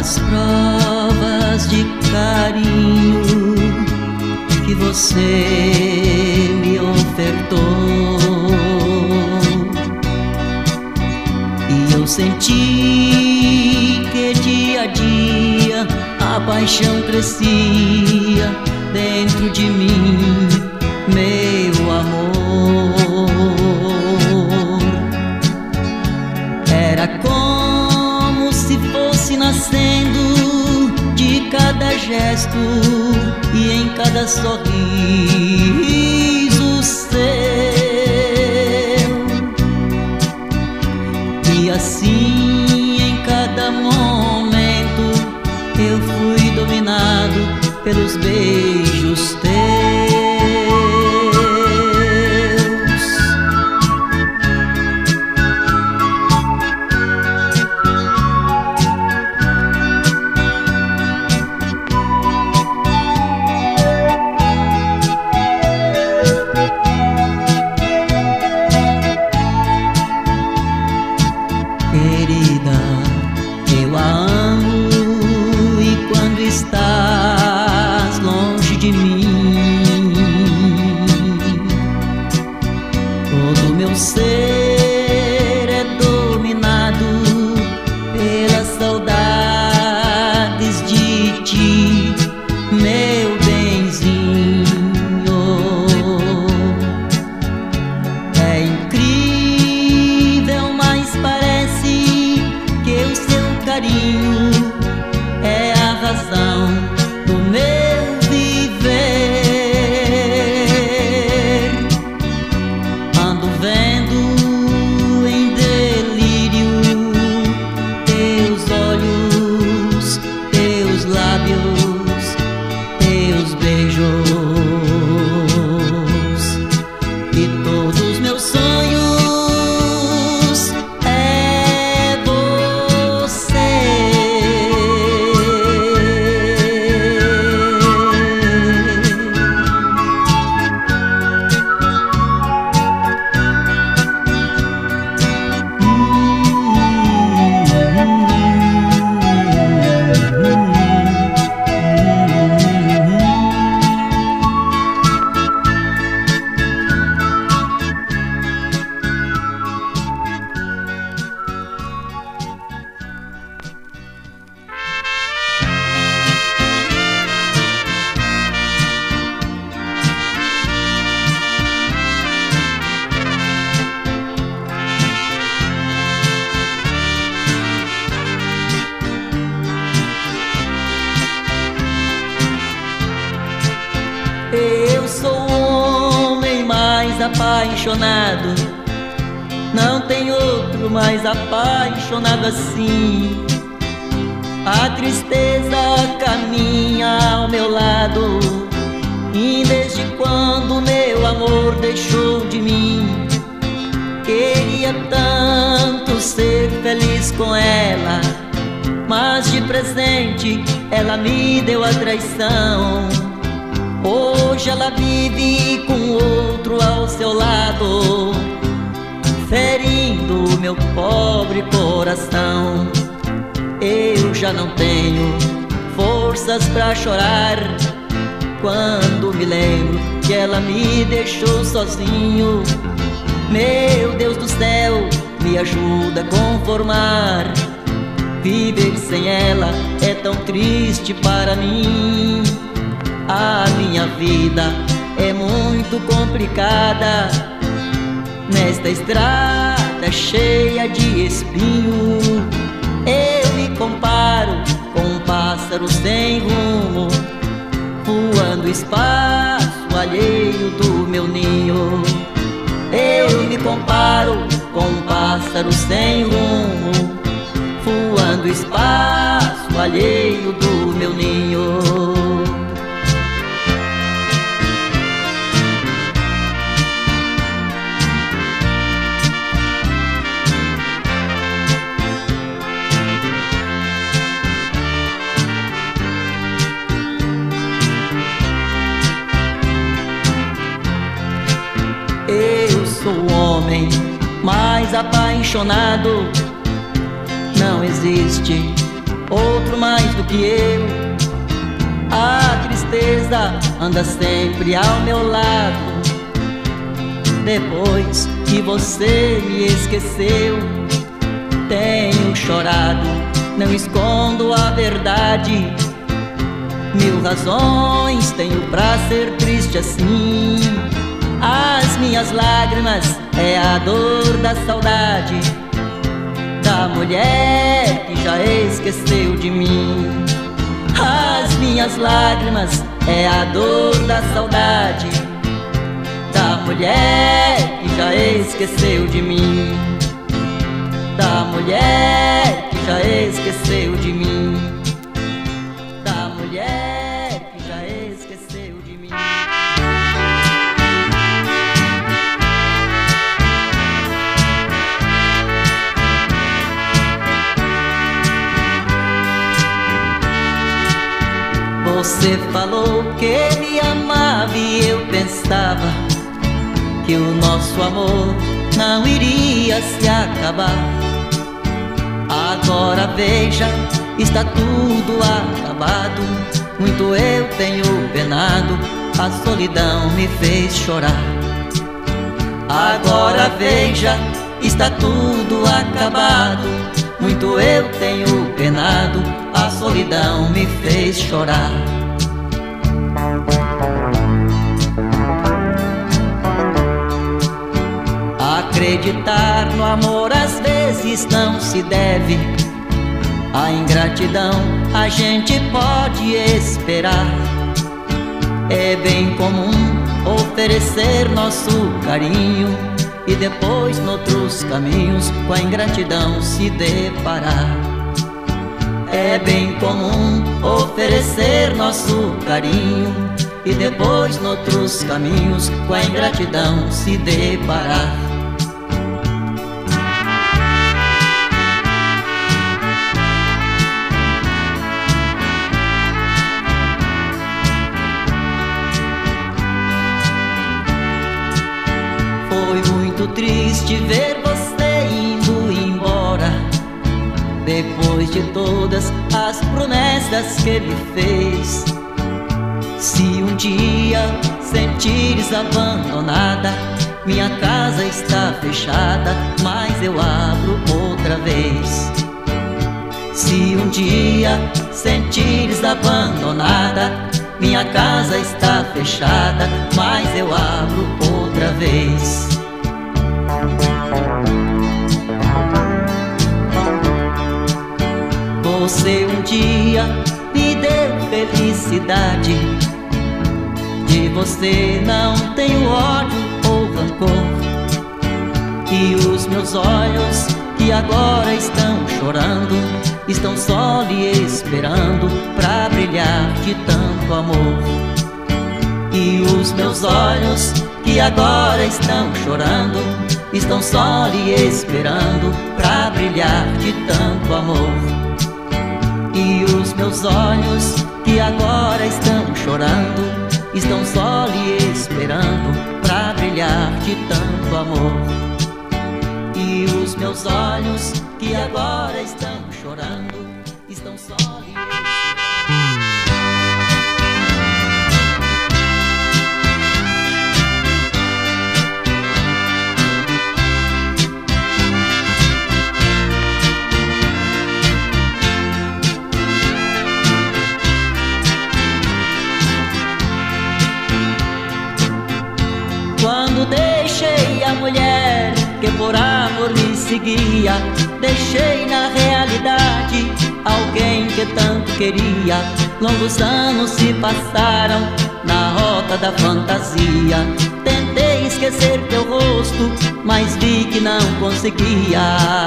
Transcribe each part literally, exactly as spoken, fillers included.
as provas de carinho que você me ofertou, e eu senti que dia a dia a paixão crescia dentro de mim, meu amor. Era como se fosse nascendo de cada gesto e em cada sorriso seu, e assim em cada momento eu fui dominado pelos beijos teus. Querida, eu a amo, e quando estás longe de mim, todo meu ser é dominado pelas saudades de ti, meu benzinho. É incrível, mas parece que o seu carinho é a razão do meu viver. Ando vendo em delírio teus olhos, teus lábios, teus beijos, e todos meus sonhos é você. Eu sou o homem mais apaixonado, não tem outro mais apaixonado assim. A tristeza caminha ao meu lado, e desde quando meu amor deixou de mim, queria tanto ser feliz com ela, mas de presente ela me deu a traição. Hoje ela vive com outro ao seu lado, ferindo meu pobre coração. Eu já não tenho forças pra chorar quando me lembro que ela me deixou sozinho. Meu Deus do céu, me ajuda a conformar. Viver sem ela é tão triste para mim. A minha vida é muito complicada nesta estrada cheia de espinho. Eu me comparo com um pássaro sem rumo, voando espaço alheio do meu ninho. Eu me comparo com um pássaro sem rumo, voando espaço alheio do meu ninho. Eu sou o homem mais apaixonado, não existe outro mais do que eu. A tristeza anda sempre ao meu lado. Depois que você me esqueceu, tenho chorado, não escondo a verdade. Mil razões tenho pra ser triste assim. As minhas lágrimas é a dor da saudade da mulher que já esqueceu de mim. As minhas lágrimas é a dor da saudade da mulher que já esqueceu de mim. Da mulher que já esqueceu de mim. Da mulher que já esqueceu de mim. Você falou que me amava e eu pensava que o nosso amor não iria se acabar. Agora veja, está tudo acabado. Muito eu tenho penado, a solidão me fez chorar. Agora veja, está tudo acabado. Muito eu tenho penado, a solidão me fez chorar. Acreditar no amor às vezes não se deve. A ingratidão a gente pode esperar. É bem comum oferecer nosso carinho e depois noutros caminhos com a ingratidão se deparar. É bem comum oferecer nosso carinho e depois noutros caminhos com a ingratidão se deparar. Foi muito triste ver você indo embora, depois de todas as promessas que me fez. Se um dia sentires abandonada, minha casa está fechada, mas eu abro outra vez. Se um dia sentires abandonada, minha casa está fechada, mas eu abro outra vez. Você um dia me deu felicidade. De você não tenho ódio ou rancor. E os meus olhos que agora estão chorando estão só lhe esperando pra brilhar de tanto amor. E os meus olhos que agora estão chorando estão só lhe esperando pra brilhar de tanto amor. E os meus olhos que agora estão chorando estão só lhe esperando pra brilhar de tanto amor. E os meus olhos que agora estão chorando estão só lhe Quando deixei a mulher que por amor me seguia, deixei na realidade alguém que tanto queria. Longos anos se passaram na rota da fantasia. Tentei esquecer teu rosto, mas vi que não conseguia.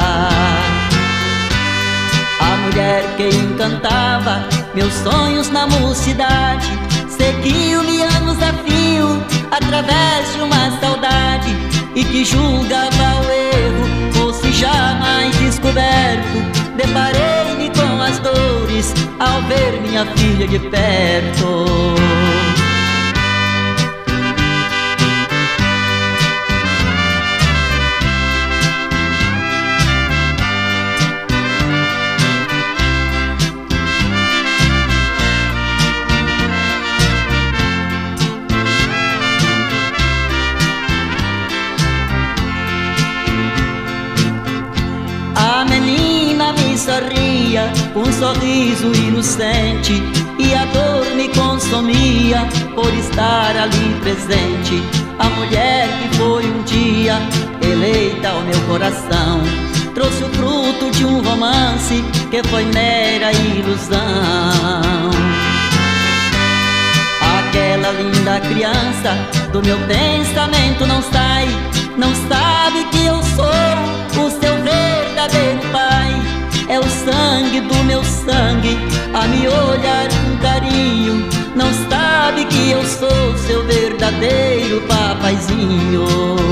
A mulher que encantava meus sonhos na mocidade seguiu-me anos a fio através de uma saudade, e que julgava o erro fosse jamais descoberto. Deparei-me com as dores ao ver minha filha de perto. A menina me sorria com um sorriso inocente, e a dor me consumia por estar ali presente. A mulher que foi um dia eleita ao meu coração trouxe o fruto de um romance que foi mera ilusão. Aquela linda criança do meu pensamento não sai, não sabe que eu sou o seu verdadeiro pai. É o sangue do meu sangue a me olhar com carinho, não sabe que eu sou seu verdadeiro papaizinho.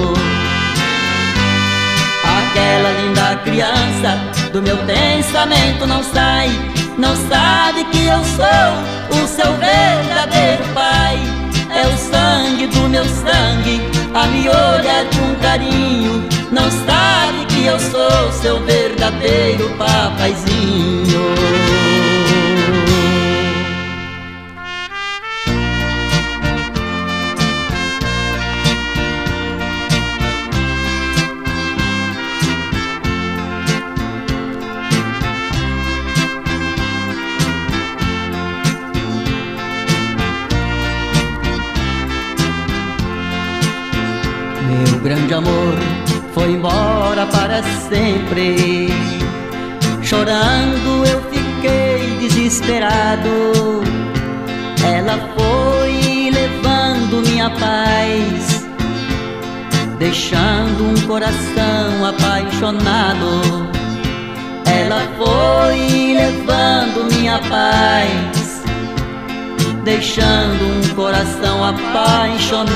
Aquela linda criança do meu pensamento não sai, não sabe que eu sou o seu verdadeiro pai. É o sangue do meu sangue a me olhar com carinho, não sabe que eu sou seu verdadeiro papaizinho. Meu grande amor foi embora para sempre. Chorando eu fiquei desesperado. Ela foi levando minha paz, deixando um coração apaixonado. Ela foi levando minha paz, deixando um coração apaixonado.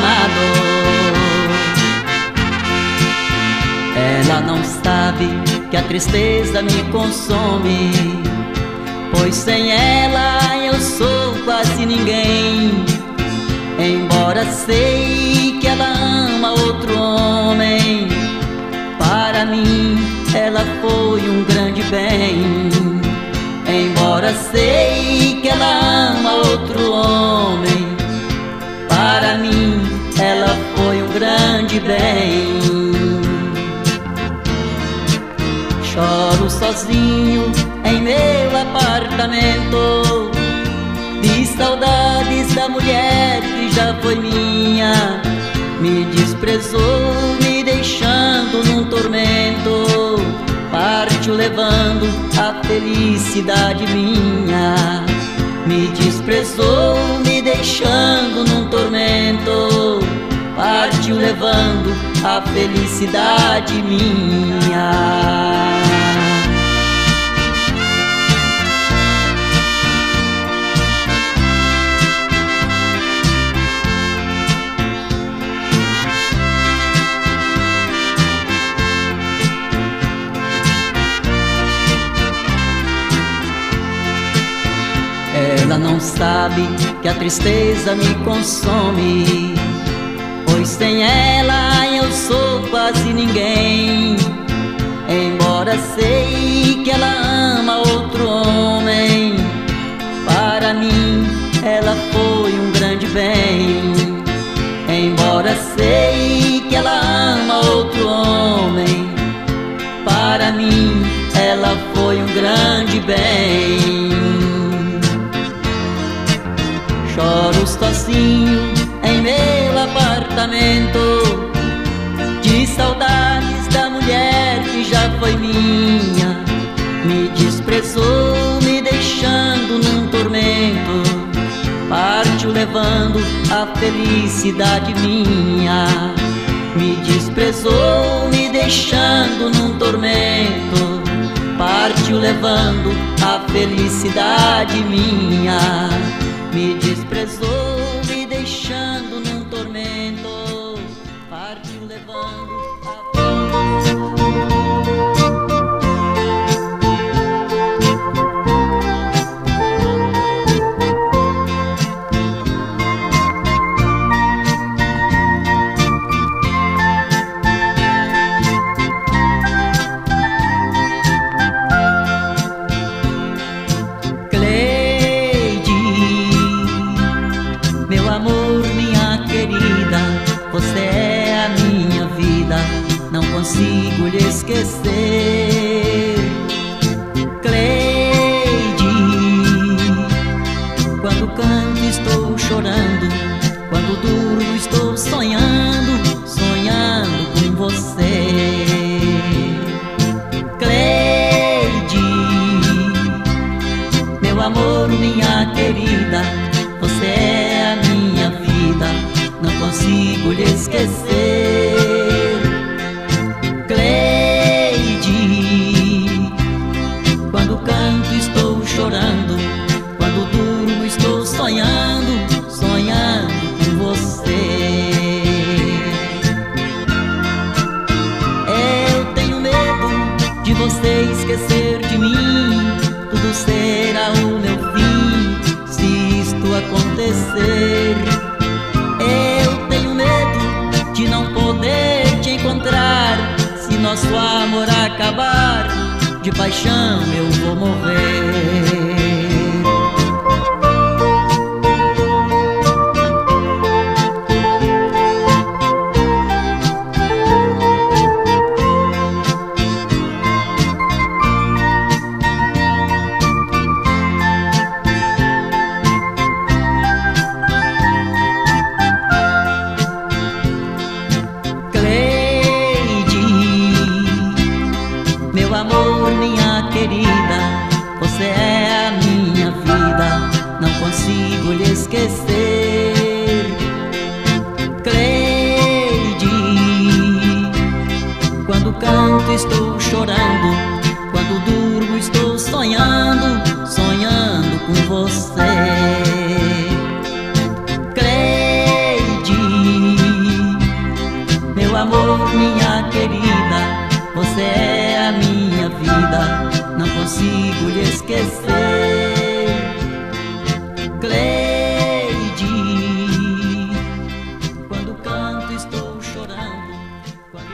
Ela não sabe que a tristeza me consome, pois sem ela eu sou quase ninguém. Embora sei que ela ama outro homem, para mim ela foi um grande bem. Embora sei que ela ama outro homem, para mim ela foi um grande bem. Choro sozinho em meu apartamento, de saudades da mulher que já foi minha. Me desprezou, me deixando num tormento, partiu levando a felicidade minha. Me desprezou, me deixando num tormento, partiu levando a felicidade minha. Ela não sabe que a tristeza me consome, pois sem ela eu sou quase ninguém. Embora sei que ela ama outro homem, para mim ela foi um grande bem. Embora sei que ela ama outro homem, para mim ela foi um grande bem. Choro sozinho em meu apartamento, de saudades da mulher que já foi minha. Me desprezou, me deixando num tormento, partiu levando a felicidade minha. Me desprezou, me deixando num tormento, partiu levando a felicidade minha. Me desprezou, me deixando num tormento, partiu levando a você é a minha vida, não consigo lhe esquecer. você. Cleide, meu amor, minha querida, você é a minha vida, não consigo lhe esquecer. Cleide, quando canto estou chorando, quando durmo estou sonhando, sonhando com você. Eu tenho medo de você esquecer de mim, tudo será o meu fim se isto acontecer. Eu tenho medo de não poder te encontrar, se nosso amor acabar, de paixão eu vou morrer. Meu amor, minha querida, você é a minha vida, não consigo lhe esquecer. Cleide, quando canto estou chorando, quando durmo estou sonhando, sonhando com você. Cleide, meu amor, minha querida, você é a minha vida, não consigo lhe esquecer. Cleide, quando canto estou chorando, quando...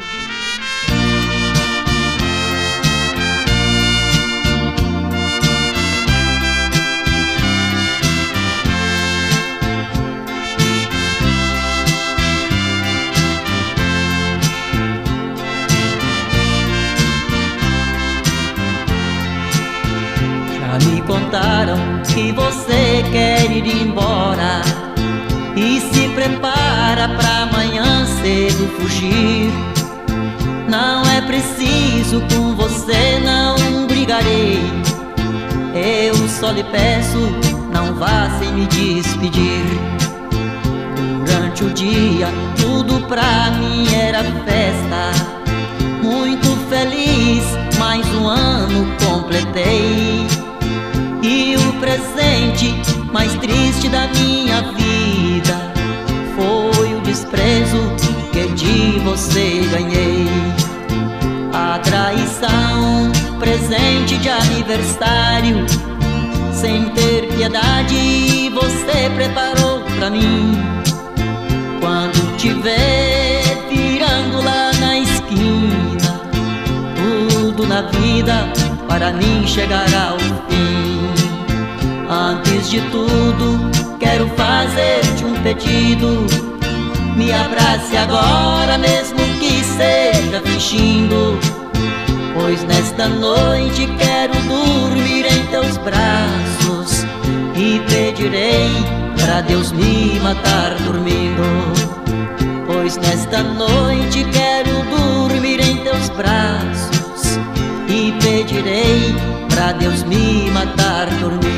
Me contaram que você quer ir embora e se prepara pra amanhã cedo fugir. Não é preciso, com você não brigarei, eu só lhe peço, não vá sem me despedir. Durante o dia tudo pra mim era festa, muito feliz, mais um ano completei. E o presente mais triste da minha vida foi o desprezo que de você ganhei. A traição, presente de aniversário, sem ter piedade você preparou pra mim. Quando te ver virando lá na esquina, tudo na vida para mim chegará ao fim. Antes de tudo, quero fazer-te um pedido, me abrace agora, mesmo que seja fingindo, pois nesta noite quero dormir em teus braços e pedirei pra Deus me matar dormindo. Pois nesta noite quero dormir em teus braços e pedirei pra Deus me matar dormindo.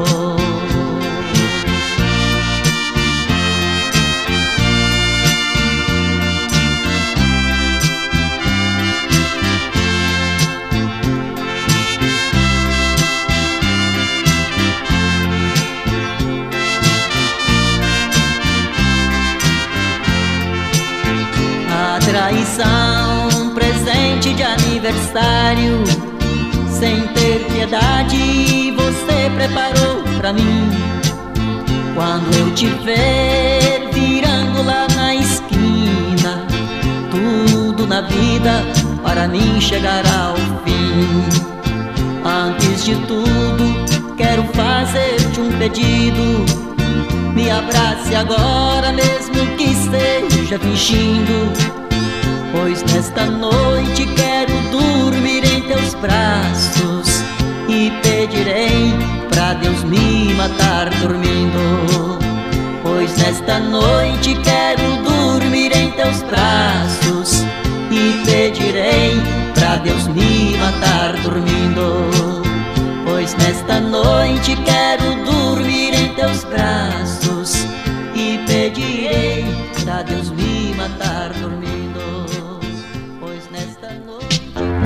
A traição, presente de aniversário, sem ter piedade você preparou pra mim. Quando eu te ver virando lá na esquina, tudo na vida para mim chegará ao fim. Antes de tudo, quero fazer-te um pedido, me abrace agora, mesmo que esteja fingindo, pois nesta noite quero dormir em teus braços e pedirei pra Deus me matar dormindo. Pois nesta noite quero dormir em teus braços e Deus me matar dormindo. Pois nesta noite quero dormir em teus braços e pedirei pra Deus me matar dormindo. Pois nesta noite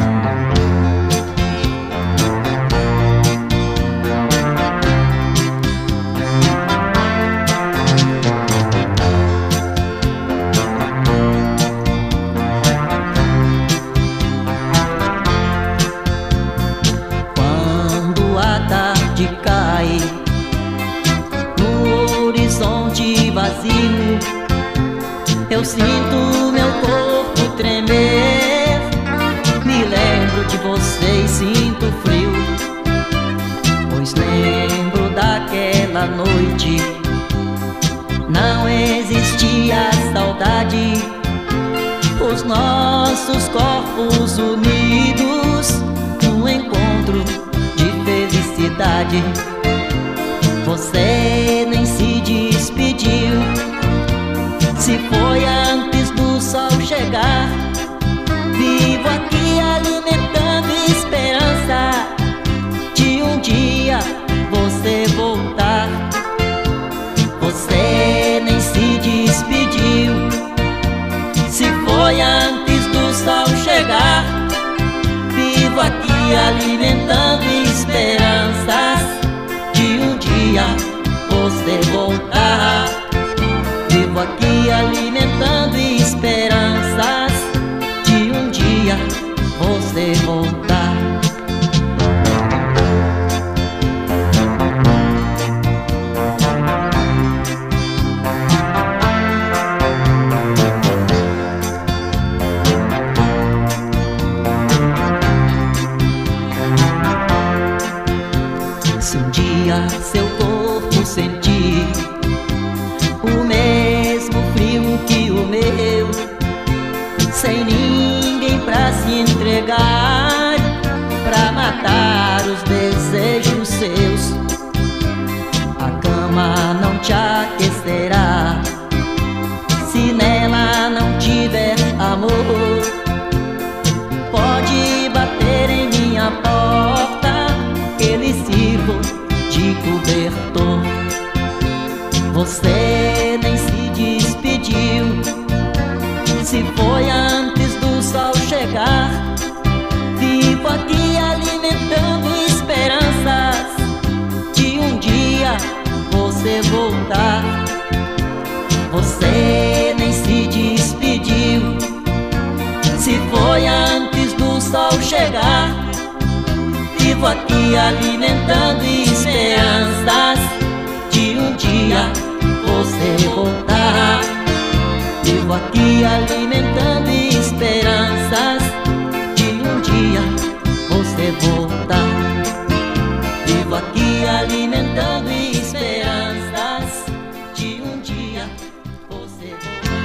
cai no horizonte vazio, eu sinto meu corpo tremer. Me lembro de você e sinto frio, pois lembro daquela noite. Não existia saudade, os nossos corpos unidos num encontro de felicidade. Você nem se despediu, se foi antes do sol chegar. Vivo aqui alimentando esperança de um dia você voltar. Você nem se despediu, se foi antes do sol chegar. Vivo aqui alimentando esperanças de um dia você voltar. Vivo aqui alimentando esperanças de um dia você voltar. Se um dia seu corpo sentir o mesmo frio que o meu, sem ninguém pra se entregar, pra matar os desejos seus, a cama não te aquecerá se nela não tiver amor. Pode bater em minha porta, que lhe sirvo de cobertor. Você nem se despediu, se foi antes do sol chegar. Vivo aqui alimentando esperanças de um dia você voltar. Você nem se despediu, se foi antes do sol chegar. Vivo aqui alimentando esperanças de um dia você voltar. Vivo aqui alimentando esperanças de um dia você voltar. Vivo aqui alimentando esperanças de um dia você voltar.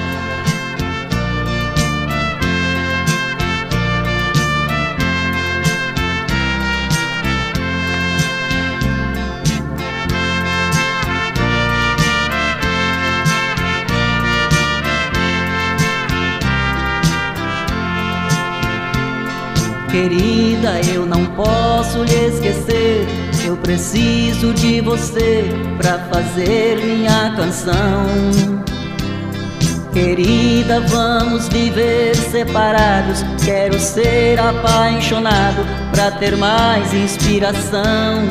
Querida, eu não posso lhe esquecer, eu preciso de você pra fazer minha canção. Querida, vamos viver separados, quero ser apaixonado pra ter mais inspiração.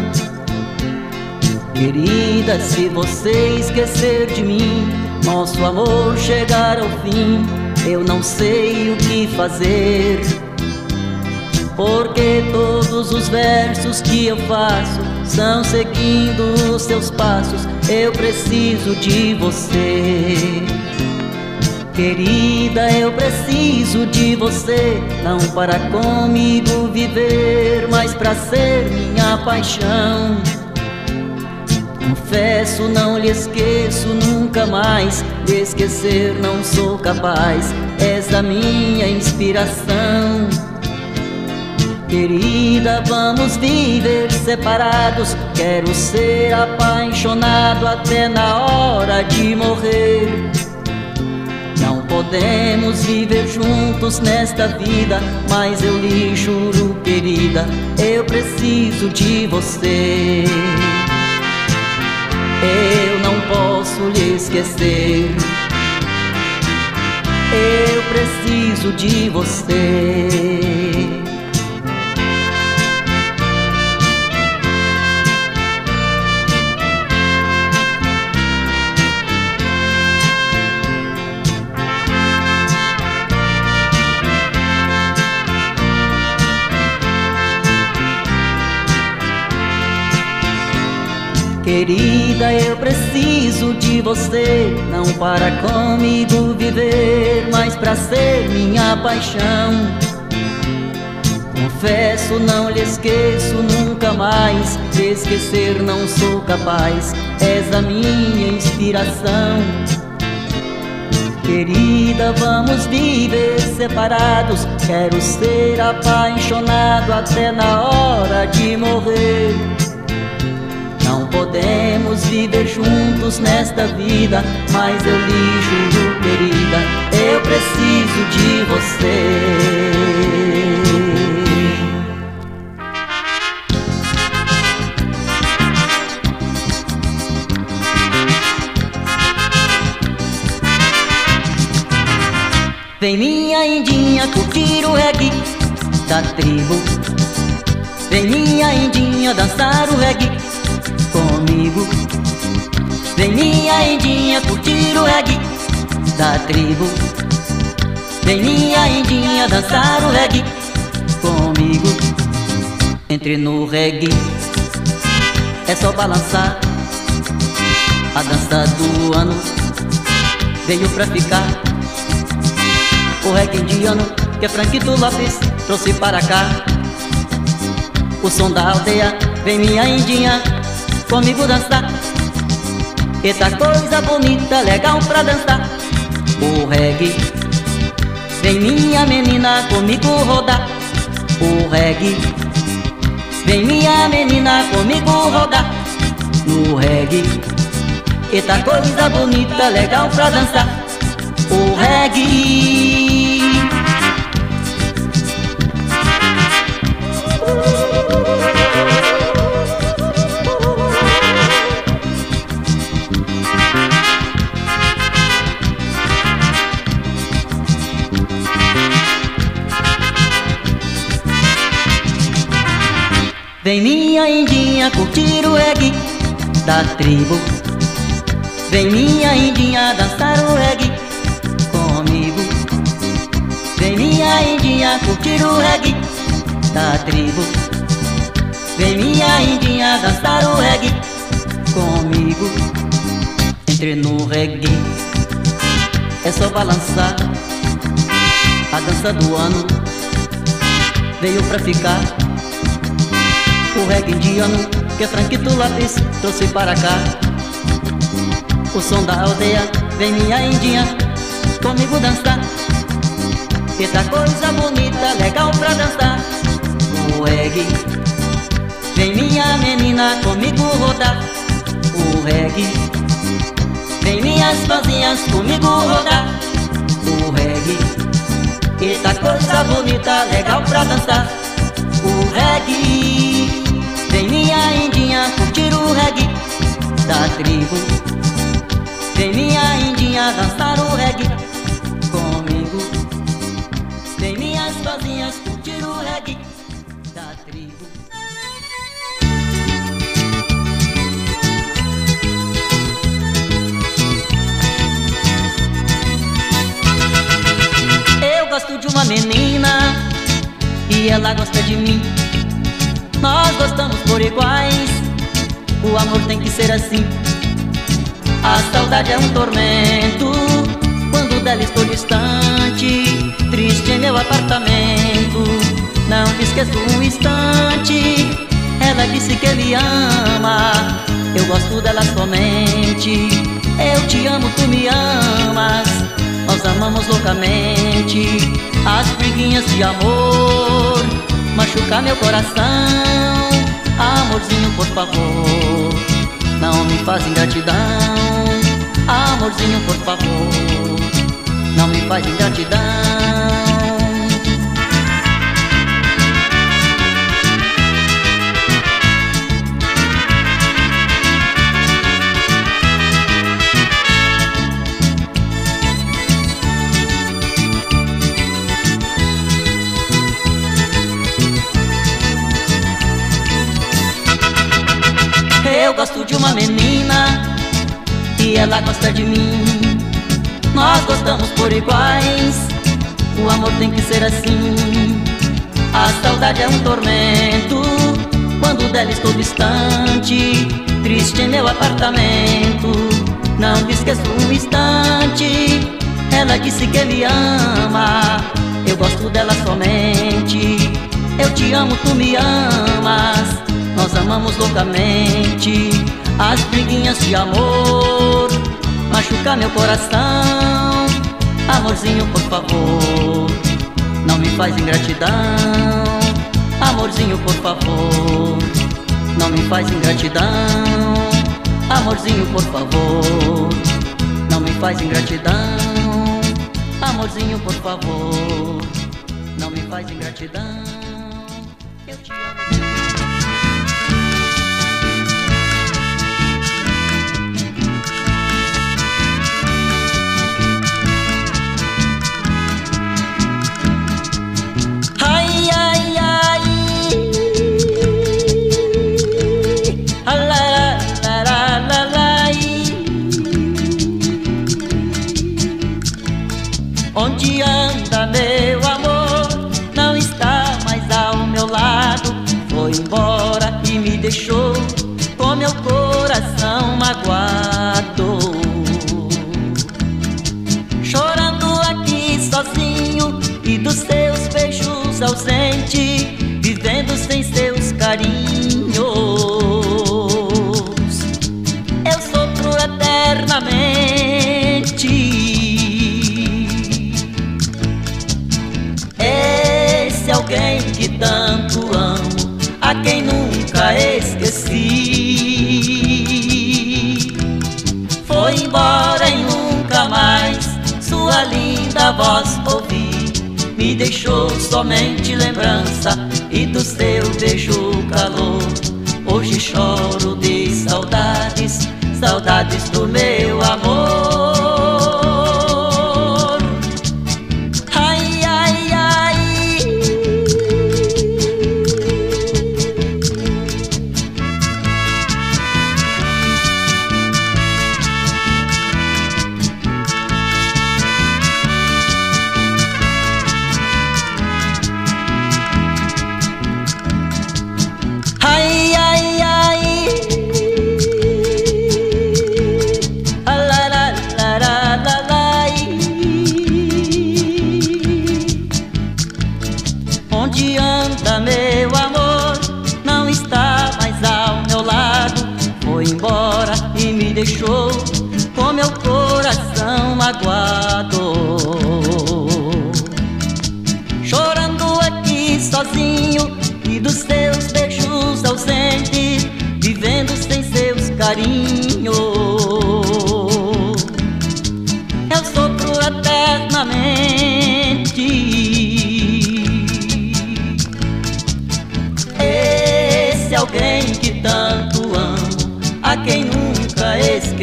Querida, se você esquecer de mim, nosso amor chegar ao fim, eu não sei o que fazer. Porque todos os versos que eu faço são seguindo os seus passos. Eu preciso de você. Querida, eu preciso de você, não para comigo viver, mas pra ser minha paixão. Confesso, não lhe esqueço nunca mais, de esquecer não sou capaz, és a minha inspiração. Querida, vamos viver separados, quero ser apaixonado até na hora de morrer. Não podemos viver juntos nesta vida, mas eu lhe juro, querida, eu preciso de você. Eu não posso lhe esquecer, eu preciso de você. Querida, eu preciso de você, não para comigo viver, mas pra ser minha paixão. Confesso, não lhe esqueço nunca mais, de esquecer não sou capaz, és a minha inspiração. Querida, vamos viver separados, quero ser apaixonado até na hora de morrer. Não podemos viver juntos nesta vida, mas eu lhe juro, querida, eu preciso de você. Vem minha indinha curtir o reggae da tribo, vem minha indinha dançar o reggae comigo. Vem minha indinha curtir o reggae da tribo, vem minha indinha dançar o reggae comigo. Entre no reggae, é só balançar, a dança do ano veio pra ficar. O reggae indiano que é Franquito Lopes trouxe para cá. O som da aldeia, vem minha indinha comigo dançar. Eita coisa bonita, legal pra dançar. O reggae, vem minha menina comigo rodar. O reggae, vem minha menina comigo rodar. No reggae, eita coisa bonita, legal pra dançar. O reggae. Vem minha indinha curtir o reggae da tribo, vem minha indinha dançar o reggae comigo. Vem minha indinha curtir o reggae da tribo, vem minha indinha dançar o reggae comigo. Entre no reggae, é só balançar, a dança do ano veio pra ficar. O reggae indiano que é Franquito Lopes trouxe para cá. O som da aldeia, vem minha indinha comigo dançar. Eita coisa bonita, legal pra dançar. O reggae, vem minha menina comigo rodar. O reggae, vem minhas fãzinhas comigo rodar. O reggae, eita coisa bonita, legal pra dançar. O reggae, vem minha indinha curtir o reggae da tribo, vem minha indinha dançar o reggae comigo. Vem minhas vozinhas curtir o reggae da tribo. Eu gosto de uma menina e ela gosta de mim. Nós gostamos por iguais, o amor tem que ser assim. A saudade é um tormento, quando dela estou distante, triste em meu apartamento. Não te esqueço um instante, ela disse que me ama. Eu gosto dela somente, eu te amo, tu me amas. Nós amamos loucamente, as briguinhas de amor machuca meu coração. Amorzinho, por favor, não me faz ingratidão. Amorzinho, por favor, não me faz ingratidão. Eu gosto de uma menina e ela gosta de mim. Nós gostamos por iguais, o amor tem que ser assim. A saudade é um tormento, quando dela estou distante, triste em meu apartamento. Não me esqueço um instante, ela disse que me ama. Eu gosto dela somente, eu te amo, tu me amas. Nós amamos loucamente, as briguinhas de amor machuca meu coração. Amorzinho, por favor, não me faz ingratidão. Amorzinho, por favor, não me faz ingratidão. Amorzinho, por favor, não me faz ingratidão. Amorzinho, por favor, não me faz ingratidão. Eu te amo. Onde anda meu amor? Não está mais ao meu lado. Foi embora e me deixou com meu coração magoado. Chorando aqui sozinho e dos seus beijos ausente, vivendo sem seus carinhos. Eu sofro eternamente. Esse alguém que tanto amo, a quem nunca esqueci, foi embora e nunca mais sua linda voz ouvi. Me deixou somente lembrança e do seu beijo calor. Hoje choro de saudades, saudades do meu amor. Onde anda meu amor? Não está mais ao meu lado. Foi embora e me deixou com meu coração magoado. Chorando aqui sozinho e dos seus beijos ausentes, vivendo sem seus carinhos. Eu sofro eternamente. Esse alguém que tanto amo, a quem nunca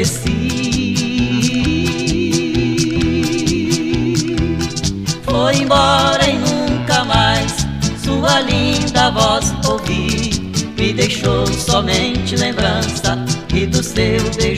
esqueci, foi embora e nunca mais sua linda voz ouvi. Me deixou somente lembrança e do seu beijo